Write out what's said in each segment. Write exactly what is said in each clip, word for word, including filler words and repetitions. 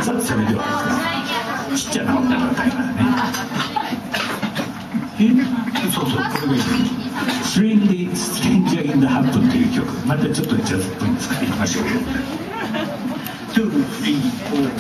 さあそれではちっちゃな女の歌いますね。えそうそう、これがいい。スレンディ・ストレンジャー・イン・ザ・ハットっていう曲、またちょっとジャズっぽいんですから、いきましょう。ツー、スリー、フォー。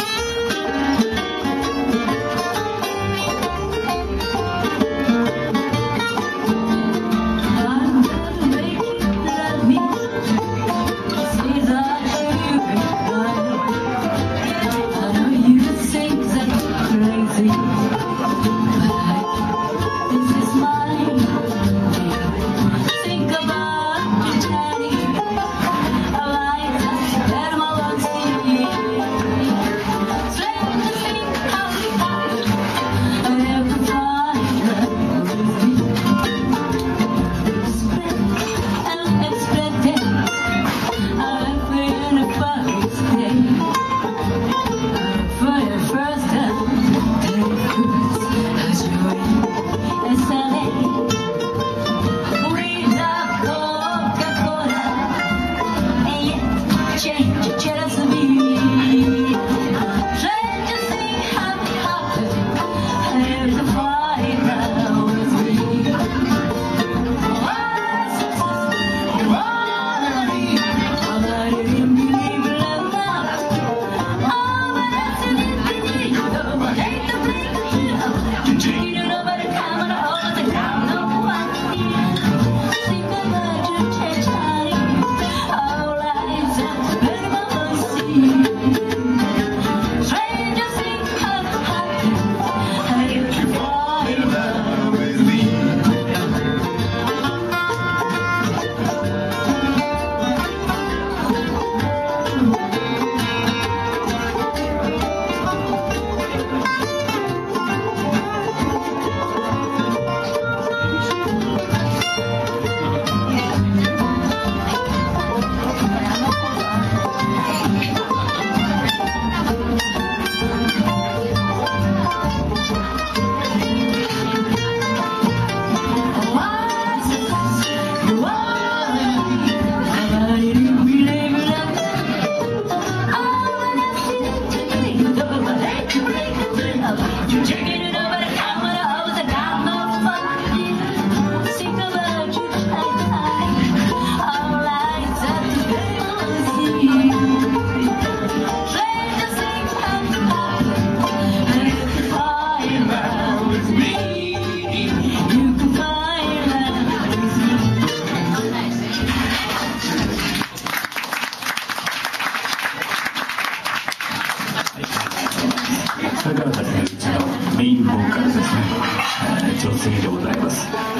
それからですね、うちのメインボーカルですね、女性でございます。